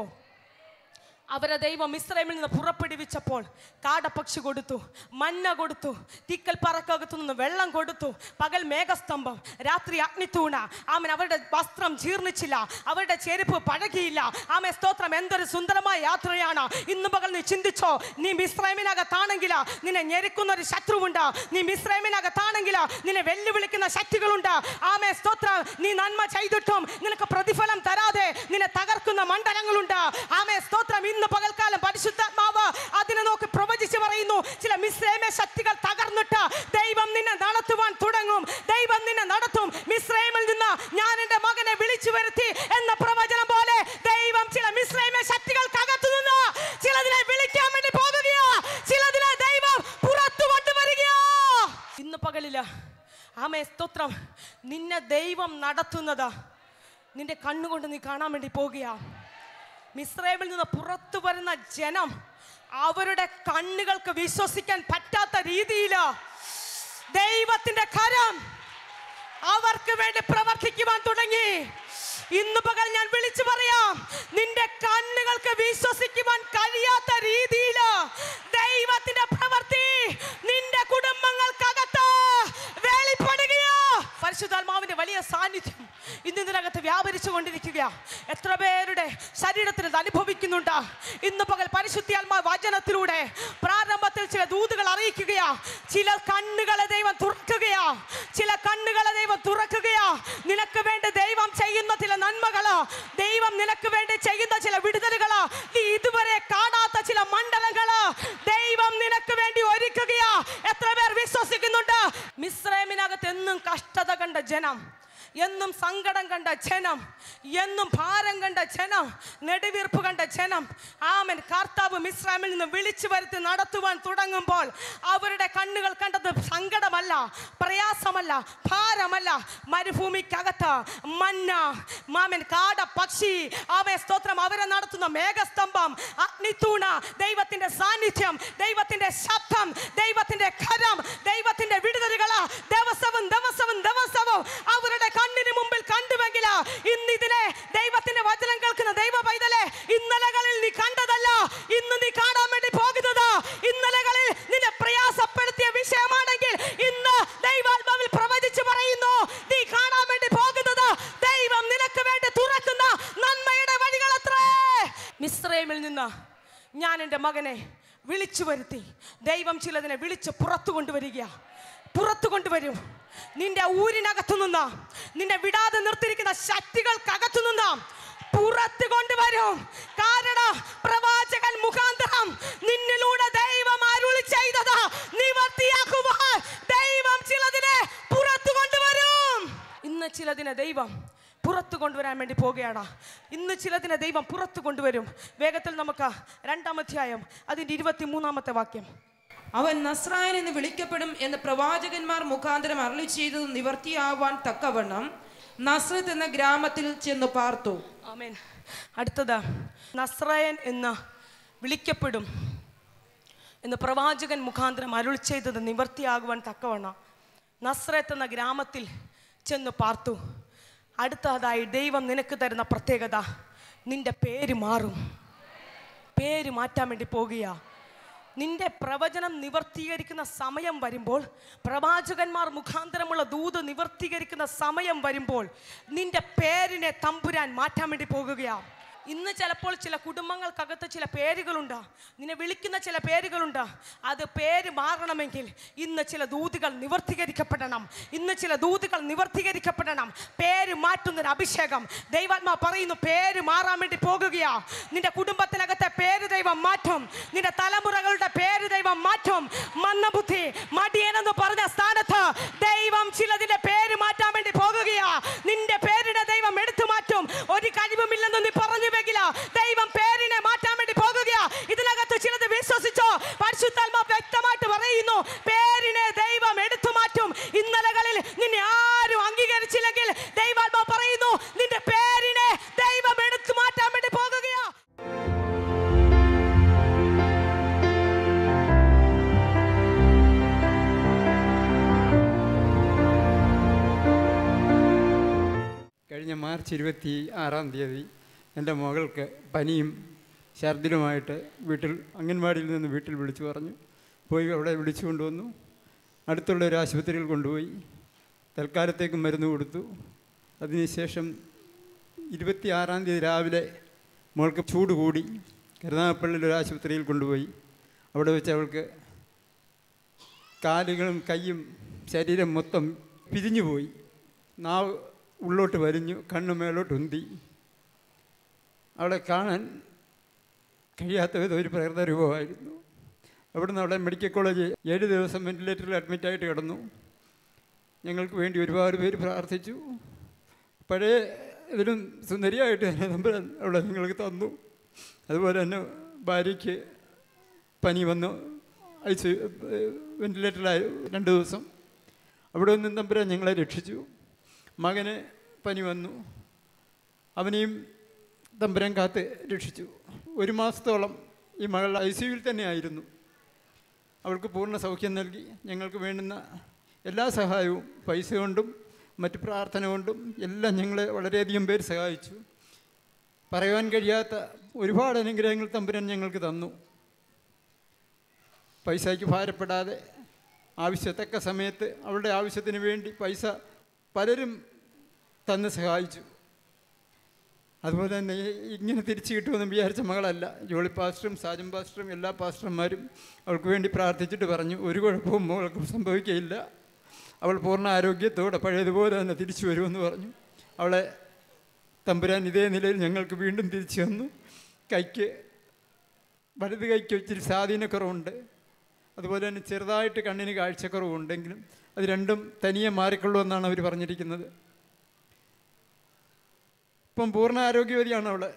അവരെ ദൈവം മിസ്രൈമിൽ നിന്ന് പുറപ്പെടുവിച്ചപ്പോൾ കാടപ്പക്ഷി കൊടുത്തു, മഞ്ഞ കൊടുത്തു, തീക്കൽ പറക്കകത്തു നിന്ന് വെള്ളം കൊടുത്തു, പകൽ മേഘസ്തംഭം, രാത്രി അഗ്നിത്തൂണ. ആമൻ അവരുടെ വസ്ത്രം ജീർണിച്ചില്ല, അവരുടെ ചെരുപ്പ് പഴകിയില്ല. ആമേ സ്തോത്രം. എന്തൊരു സുന്ദരമായ യാത്രയാണ്. ഇന്ന് പകൽ നീ ചിന്തിച്ചോ, നീ മിസ്രൈമിനകത്താണെങ്കിൽ നിന്നെ ഞെരുക്കുന്ന ഒരു ശത്രുവുണ്ട്. നീ മിസ്രൈമിനകത്താണെങ്കിൽ നിന്നെ വെല്ലുവിളിക്കുന്ന ശക്തികളുണ്ട്. ആമേ സ്തോത്രം. നീ നന്മ ചെയ്തിട്ടും നിനക്ക് പ്രതിഫലം തരാതെ നിന്നെ തകർക്കുന്ന മണ്ഡലങ്ങളുണ്ട്. ആമേ സ്തോത്രം. ഇന്ന് പകൽക്കാലം പരിശുദ്ധാത്മാവ് അതിനെ നോക്കി പ്രവചിച്ച് പറയുന്നു, ചില മിസ്രൈമ ശക്തികൾ തകർന്നിട്ട് ദൈവം നിന്നെ നടത്തുവാൻ തുടങ്ങും. ദൈവം നിന്നെ നടത്തും. മിസ്രൈമിൽ നിന്ന് ഞാൻ എൻ്റെ മകനെ വിളിച്ചു വരുത്തി എന്ന പ്രവചനം പോലെ ദൈവം ചില മിസ്രൈമ ശക്തികൾക്കകത്തു നിന്ന് ചിലതിനെ വിളിക്കാൻ വേണ്ടി പോകുകയോ, ചിലതിനെ ദൈവം പുറത്തു കൊണ്ടുവരികയോ. ഇന്ന് പകലില്ല ആമേ സ്തോത്രം. നിന്നെ ദൈവം നടത്തുന്നത് നിന്റെ കണ്ണുകൊണ്ട് നീ കാണാൻ വേണ്ടി പോകുകയാ. മിസ്രൈമിൽ നിന്ന് പുറത്തു വരുന്ന ജനം അവരുടെ കണ്ണുകൾക്ക് വിശ്വസിക്കാൻ പറ്റാത്ത രീതിയിൽ ദൈവത്തിന്റെ കരം അവർക്ക് വേണ്ടി പ്രവർത്തിക്കുവാൻ തുടങ്ങി. ഇന്ന് പകൽ ഞാൻ വിളിച്ചു പറയാം, നിന്റെ കണ്ണുകൾക്ക് വിശ്വസിക്കുവാൻ കഴിയാത്ത രീതിയിൽ ദൈവത്തിന്റെ പ്രവൃത്തി നിന്റെ കുടുംബങ്ങൾക്കകത്ത് വെളിപ്പെടുകയോ. പരിശുദ്ധാത്മാവിന്റെ വലിയ സാന്നിധ്യം ഇന്ന് ഇതിനകത്ത് വ്യാപരിച്ചു കൊണ്ടിരിക്കുക. എത്ര പേരുടെ ശരീരത്തിൽ ഇത് അനുഭവിക്കുന്നുണ്ട്. ഇന്ന് പകൽ പരിശുദ്ധാത്മാ വചനത്തിലൂടെ പ്രാരംഭത്തിൽ ചില ദൂതുകൾ അറിയിക്കുകയാ. ചില കണ്ണുകളെ ദൈവം തുറക്കുകയാ. ചില കണ്ണുകളെ ദൈവം തുറക്കുകയാ. നിനക്ക് വേണ്ടി ദൈവം ചെയ്യുന്ന ചില നന്മകള്, ദൈവം നിനക്ക് വേണ്ടി ചെയ്യുന്ന ചില വിടുതലുകള്, നീ ഇതുവരെ കാണാത്ത ചില മണ്ഡലങ്ങള് ദൈവം നിനക്ക് വേണ്ടി ഒരുക്കുകയാ. എത്ര പേർ വിശ്വസിക്കുന്നുണ്ട്? മിസ്രൈമിനകത്ത് എന്നും കഷ്ടത കണ്ട ജനം, എന്നും സങ്കടം കണ്ട ജനം, എന്നും ഭാരം കണ്ട ജനം, നെടുവീർപ്പ് കണ്ട ജനം, ആമൻ കർത്താവ് മിസ്രൈമിൽ നിന്ന് വിളിച്ചു വരുത്തി നടത്തുവാൻ തുടങ്ങുമ്പോൾ അവരുടെ കണ്ണുകൾ കണ്ടത് സങ്കടമല്ല, പ്രയാസമല്ല, ഭാരമല്ല. മരുഭൂമിക്കകത്ത് മന്ന, മാമൻ കാട പക്ഷി, ആമേ സ്തോത്രം, അവരെ നടത്തുന്ന മേഘസ്തംഭം, അഗ്നിത്തൂണ, ദൈവത്തിന്റെ സാന്നിധ്യം, ദൈവത്തിന്റെ ശബ്ദം, ദൈവത്തിന്റെ കരം, ദൈവത്തിന്റെ വിടുതലുകള് ദിവസവും ദിവസവും ദിവസവും അവരുടെ കണ്ണിന് മുമ്പിൽ കണ്ടുവെങ്കിൽ ഇന്ന് ഇതിനെ ദൈവത്തിന്റെ വചനം കേൾക്കുന്ന ദൈവ പൈതലെ, ഇന്നലകളിൽ നീ കണ്ടതല്ല ഇന്ന് നീ കാണാൻ വേണ്ടി പോകുന്നത്. ഇന്നലകളിൽ നിന്നെ പ്രയാസപ്പെടുത്തിയ വിഷയമാണെങ്കിൽ ഇന്ന് ദൈവാത്മാവിൽ പ്രവചിച്ചു പറയുന്നു, നീ കാണാൻ വേണ്ടി പോകുന്നത് ദൈവം നിനക്ക് വേണ്ടി തുറക്കുന്ന നന്മയുടെ വഴികളത്രേ. മിസ്രൈമിൽ നിന്ന് ഞാൻ എൻ്റെ മകനെ വിളിച്ചു വരുത്തി. ദൈവം ചിലതിനെ വിളിച്ച് പുറത്തു കൊണ്ടുവരിക, പുറത്തു കൊണ്ടുവരും. നിന്റെ ഊരിനകത്തു നിന്ന്, നിന്നെ വിടാതെ നിർത്തിയിരിക്കുന്ന ശക്തികൾക്കകത്തു നിന്ന് പുറത്തു കൊണ്ടുവരും. കാരണം പ്രവാചകൻ മുഖാന്തരം നിന്നിലൂടെ ദൈവം അരുളി ചെയ്തത് നിവർത്തിയാക്കുവാൻ ദൈവം ചിലതിനെ പുറത്തു കൊണ്ടുവരും. ഇന്ന് ചിലതിനെ ദൈവം പുറത്തു കൊണ്ടുവരാൻ വേണ്ടി പോകുകയാണ്. ഇന്ന് ചിലതിനെ ദൈവം പുറത്തു കൊണ്ടുവരും. വേഗത്തിൽ നമുക്ക് രണ്ടാം അധ്യായം അതിൻ്റെ ഇരുപത്തി മൂന്നാമത്തെ വാക്യം. അവൻ നസ്രായൻ എന്ന് വിളിക്കപ്പെടും എന്ന് പ്രവാചകന്മാർ മുഖാന്തരം അരുളി ചെയ്തത് നിവർത്തിയാവാൻ തക്കവണ്ണം നസ്രത്ത് എന്ന ഗ്രാമത്തിൽ ചെന്ന് പാർത്തു. ആമേൻ. അടുത്തത് നസ്രായൻ എന്ന് വിളിക്കപ്പെടും എന്ന് പ്രവാചകൻ മുഖാന്തരം അരുളി ചെയ്തത് നിവർത്തിയാകുവാൻ തക്കവണ്ണം നസ്രത്ത് എന്ന ഗ്രാമത്തിൽ ചെന്ന് പാർത്തു. അടുത്തതായി ദൈവം നിനക്ക് തരുന്ന പ്രത്യേകത, നിന്റെ പേര് മാറും. പേര് മാറ്റാൻ വേണ്ടി പോകുക. നിന്റെ പ്രവചനം നിവർത്തീകരിക്കുന്ന സമയം വരുമ്പോൾ, പ്രവാചകന്മാർ മുഖാന്തരമുള്ള ദൂത് നിവർത്തീകരിക്കുന്ന സമയം വരുമ്പോൾ നിന്റെ പേരിനെ തമ്പുരാൻ മാറ്റാൻ വേണ്ടി പോകുകയാണ്. ഇന്ന് ചിലപ്പോൾ ചില കുടുംബങ്ങൾക്കകത്ത് ചില പേരുകളുണ്ട്, നിന്നെ വിളിക്കുന്ന ചില പേരുകളുണ്ട്. അത് പേര് മാറണമെങ്കിൽ ഇന്ന് ചില ദൂതുകൾ നിവർത്തീകരിക്കപ്പെടണം. ഇന്ന് ചില ദൂതുകൾ നിവർത്തീകരിക്കപ്പെടണം. പേര് മാറ്റുന്നൊരു അഭിഷേകം ദൈവാത്മാ പറയുന്നു. പേര് മാറാൻ വേണ്ടി പോകുകയാ. നിന്റെ കുടുംബത്തിനകത്തെ പേര് ദൈവം മാറ്റും. നിന്റെ തലമുറകളുടെ പേര് ദൈവം മാറ്റും. മന്ദബുദ്ധി, മടിയനെന്ന് പറഞ്ഞ സ്ഥാനത്ത് ദൈവം ചിലതിന്റെ പേര് മാറ്റാൻ വേണ്ടി പോകുകയാ. നിന്റെ പേരിനെ ദൈവം എടുത്തു മാറ്റും. ഒരു കഴിവുമില്ലെന്ന് നീ പറഞ്ഞു വെക്കില്ല. ദൈവം പേരിനെ മാറ്റാൻ വേണ്ടി പോകുകയാ. ഇതിനകത്ത് ചിലത് വിശ്വസിച്ചോ? പരിശുദ്ധാത്മാവ് വ്യക്തമായിട്ട് പറയുന്നു, പേരിനെ ദൈവം എടുത്തു മാറ്റും. ഇന്നലകളിൽ നിന്നെ ആരും അംഗീകരിച്ചില്ലെങ്കിൽ ദൈവാത്മാവ് പറയുന്നു, നിന്റെ പേരിനെ ദൈവം എടുത്തു മാറ്റാൻ വേണ്ടി പോകുകയാ. കഴിഞ്ഞ മാർച്ച് ഇരുപത്തി ആറാം തീയതി എൻ്റെ മകൾക്ക് പനിയും ഛർദിലുമായിട്ട് വീട്ടിൽ അംഗൻവാടിയിൽ നിന്ന് വീട്ടിൽ വിളിച്ചു പറഞ്ഞു. പോയി അവിടെ വിളിച്ചു കൊണ്ടുവന്നു. അടുത്തുള്ള ഒരു ആശുപത്രിയിൽ കൊണ്ടുപോയി തൽക്കാലത്തേക്ക് മരുന്ന് കൊടുത്തു. അതിനുശേഷം ഇരുപത്തി ആറാം തീയതി രാവിലെ മോൾക്ക് ചൂട് കൂടി കരുനാഗപ്പള്ളിയിൽ ഒരു ആശുപത്രിയിൽ കൊണ്ടുപോയി. അവിടെ വെച്ച് അവൾക്ക് കാലുകളും കൈയും ശരീരം മൊത്തം പിരിഞ്ഞു പോയി. നാവ് ഉള്ളോട്ട് വലിഞ്ഞു, കണ്ണു മേലോട്ട് ഉന്തി. അവളെ കാണാൻ കഴിയാത്ത വിധം ഒരു പ്രകൃത രൂപമായിരുന്നു. അവിടുന്ന് അവിടെ മെഡിക്കൽ കോളേജ് ഏഴ് ദിവസം വെന്റിലേറ്ററിൽ അഡ്മിറ്റായിട്ട് കിടന്നു. ഞങ്ങൾക്ക് വേണ്ടി ഒരുപാട് പേര് പ്രാർത്ഥിച്ചു. പഴയ ഇതിലും സുന്ദരിയായിട്ട് തന്നെ നമ്പർ അവിടെ നിങ്ങൾക്ക് തന്നു. അതുപോലെ തന്നെ ഭാര്യയ്ക്ക് പനി വന്നു, ഐ സി വെന്റിലേറ്ററിലായി രണ്ട് ദിവസം. അവിടെ നിന്നും തമ്പുരാൻ ഞങ്ങളെ രക്ഷിച്ചു. മകന് പനി വന്നു, അവനെയും തമ്പുരാൻ കാത്ത് രക്ഷിച്ചു. ഒരു മാസത്തോളം ഈ മകൾ ഐ സി യുവിൽ തന്നെ ആയിരുന്നു. അവൾക്ക് പൂർണ്ണ സൗഖ്യം നൽകി. ഞങ്ങൾക്ക് വേണ്ടുന്ന എല്ലാ സഹായവും പൈസ കൊണ്ടും മറ്റ് പ്രാർത്ഥന കൊണ്ടും എല്ലാം ഞങ്ങളെ വളരെയധികം പേര് സഹായിച്ചു. പറയുവാൻ കഴിയാത്ത ഒരുപാട് അനുഗ്രഹങ്ങൾ തമ്പുരാൻ ഞങ്ങൾക്ക് തന്നു. പൈസയ്ക്ക് ഭാരപ്പെടാതെ ആവശ്യത്തക്ക സമയത്ത് അവളുടെ ആവശ്യത്തിന് വേണ്ടി പൈസ പലരും തന്ന് സഹായിച്ചു. അതുപോലെ തന്നെ ഇങ്ങനെ തിരിച്ചു കിട്ടുമെന്ന് വിചാരിച്ച മകളല്ല. ജോളി പാസ്റ്ററും സാജൻ പാസ്റ്ററും എല്ലാ പാസ്റ്റർമാരും അവൾക്ക് വേണ്ടി പ്രാർത്ഥിച്ചിട്ട് പറഞ്ഞു, ഒരു കുഴപ്പവും അവൾക്ക് സംഭവിക്കുകയില്ല, അവൾ പൂർണ്ണ ആരോഗ്യത്തോടെ പഴയതുപോലെ തന്നെ തിരിച്ചു വരുമെന്ന് പറഞ്ഞു. അവളെ തമ്പുരാൻ ഇതേ നിലയിൽ ഞങ്ങൾക്ക് വീണ്ടും തിരിച്ചു വന്നു. കൈക്ക് വലത് കൈക്ക് ഇച്ചിരി സ്വാധീനക്കുറവുണ്ട്. അതുപോലെ തന്നെ ചെറുതായിട്ട് കണ്ണിന് കാഴ്ചക്കുറവുണ്ടെങ്കിലും അത് രണ്ടും തനിയെ മാറിക്കൊള്ളൂ എന്നാണ് അവർ പറഞ്ഞിരിക്കുന്നത്. ഇപ്പം പൂർണ്ണ ആരോഗ്യവതിയാണ് അവൾ.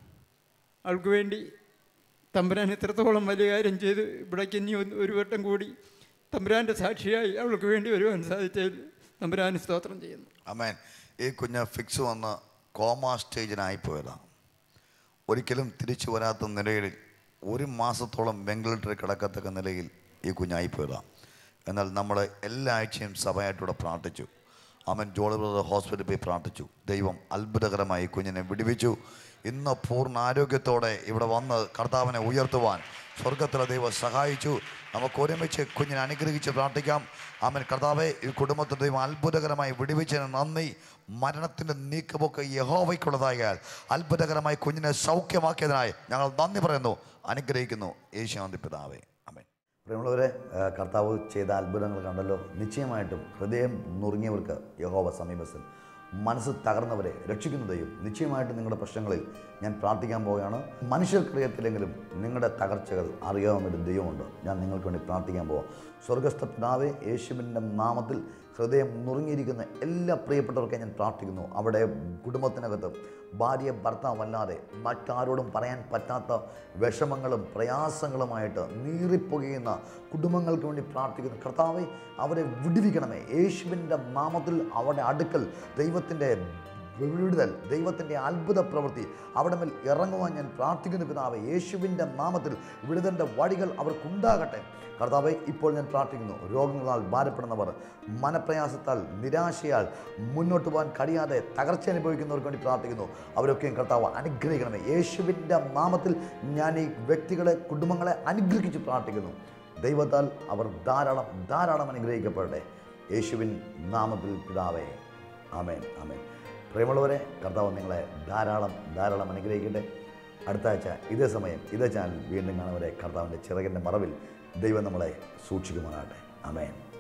അവൾക്ക് വേണ്ടി തമ്പുരാൻ എത്രത്തോളം വലിയ കാര്യം ചെയ്ത് ഇവിടേക്ക് ഇനി ഒരു വട്ടം കൂടി തമ്പുരാൻ്റെ സാക്ഷിയായി അവൾക്ക് വേണ്ടി വരുവാൻ സാധിച്ചതിൽ തമ്പുരാന് സ്തോത്രം ചെയ്യുന്നു. ആമേൻ. ഈ കുഞ്ഞ് ഫിക്സ് വന്ന് കോമ സ്റ്റേജിനായിപ്പോയതാണ്. ഒരിക്കലും തിരിച്ചു വരാത്ത നിലയിൽ ഒരു മാസത്തോളം വെന്റിലേറ്ററിൽ കിടക്കത്തക്ക നിലയിൽ ഈ കുഞ്ഞായിപ്പോയതാണ്. എന്നാൽ നമ്മൾ എല്ലാ ആഴ്ചയും സഭയായിട്ടൂടെ പ്രാർത്ഥിച്ചു. അവൻ ജോളി ബ്രദർ ഹോസ്പിറ്റലിൽ പോയി പ്രാർത്ഥിച്ചു. ദൈവം അത്ഭുതകരമായി കുഞ്ഞിനെ വിടുവിച്ചു. ഇന്ന് പൂർണ്ണ ആരോഗ്യത്തോടെ ഇവിടെ വന്ന് കർത്താവിനെ ഉയർത്തുവാൻ സ്വർഗത്തിലെ ദൈവം സഹായിച്ചു. നമുക്ക് ഒരുമിച്ച് കുഞ്ഞിനെ അനുഗ്രഹിച്ച് പ്രാർത്ഥിക്കാം. അവൻ കർത്താവെ, ഈ കുടുംബത്തിൽ ദൈവം അത്ഭുതകരമായി വിടുവിച്ചതിന് നന്ദി. മരണത്തിൻ്റെ നീക്കുപോക്ക് യഹോവയ്ക്കുള്ളതായാൽ അത്ഭുതകരമായി കുഞ്ഞിനെ സൗഖ്യമാക്കിയതിനായി ഞങ്ങൾ നന്ദി പറയുന്നു, അനുഗ്രഹിക്കുന്നു. യേശുവിന്റെ പിതാവേ, ആമേൻ. പ്രിയമുള്ളവരെ, കർത്താവ് ചെയ്ത അത്ഭുതങ്ങൾ കണ്ടല്ലോ. നിശ്ചയമായിട്ടും ഹൃദയം നുറുങ്ങിയവർക്ക് യഹോവ സമീപസ്ഥൻ, മനസ്സ് തകർന്നവരെ രക്ഷിക്കുന്ന ദൈവം. നിശ്ചയമായിട്ടും നിങ്ങളുടെ പ്രശ്നങ്ങളിൽ ഞാൻ പ്രാർത്ഥിക്കാൻ പോവുകയാണ്. മനുഷ്യർക്കറിയത്തില്ലെങ്കിലും നിങ്ങളുടെ തകർച്ചകൾ അറിയാവുന്നൊരു ദൈവമുണ്ട്. ഞാൻ നിങ്ങൾക്ക് വേണ്ടി പ്രാർത്ഥിക്കാൻ പോവാം. സ്വർഗസ്ഥ പിതാവേ, യേശുവിൻ്റെ നാമത്തിൽ ഹൃദയം നുറുങ്ങിയിരിക്കുന്ന എല്ലാ പ്രിയപ്പെട്ടവർക്കും ഞാൻ പ്രാർത്ഥിക്കുന്നു. അവിടെ കുടുംബത്തിനകത്ത് ഭാര്യ ഭർത്താവല്ലാതെ മറ്റാരോടും പറയാൻ പറ്റാത്ത വിഷമങ്ങളും പ്രയാസങ്ങളുമായിട്ട് നീറിപ്പുകയുന്ന കുടുംബങ്ങൾക്ക് വേണ്ടി പ്രാർത്ഥിക്കുന്നു. കർത്താവേ, അവരെ വിടുവിക്കണമേ. യേശുവിൻ്റെ നാമത്തിൽ അവരുടെ അടുക്കൽ ദൈവത്തിൻ്റെ വിടുതൽ, ദൈവത്തിൻ്റെ അത്ഭുത പ്രവൃത്തി അവിടെ മേൽ ഇറങ്ങുവാൻ ഞാൻ പ്രാർത്ഥിക്കുന്നു പിതാവേ. യേശുവിൻ്റെ നാമത്തിൽ വിടുതലിൻ്റെ വഴികൾ അവർക്കുണ്ടാകട്ടെ. കർത്താവേ, ഇപ്പോൾ ഞാൻ പ്രാർത്ഥിക്കുന്നു. രോഗങ്ങളാൽ ഭാരപ്പെടുന്നവർ, മനപ്രയാസത്താൽ നിരാശയാൽ മുന്നോട്ട് പോകാൻ കഴിയാതെ തകർച്ച അനുഭവിക്കുന്നവർക്ക് വേണ്ടി പ്രാർത്ഥിക്കുന്നു. അവരൊക്കെയും കർത്താവ് അനുഗ്രഹിക്കണമേ. യേശുവിൻ്റെ നാമത്തിൽ ഞാൻ ഈ വ്യക്തികളെ, കുടുംബങ്ങളെ അനുഗ്രഹിച്ച് പ്രാർത്ഥിക്കുന്നു. ദൈവത്താൽ അവർ ധാരാളം ധാരാളം അനുഗ്രഹിക്കപ്പെടട്ടെ. യേശുവിൻ നാമത്തിൽ പിതാവേ, ആമേൻ, ആമേൻ. പ്രിയമുള്ളവരെ, കർത്താവ് നിങ്ങളെ ധാരാളം ധാരാളം അനുഗ്രഹിക്കട്ടെ. അടുത്ത ആഴ്ച ഇതേ സമയം ഇതേ ചാനൽ വീണ്ടും കാണുവരെ കർത്താവിൻ്റെ ചിറകിൻ്റെ മറവിൽ ദൈവം നമ്മളെ സൂക്ഷിക്കുമാറാകട്ടെ. ആമേൻ.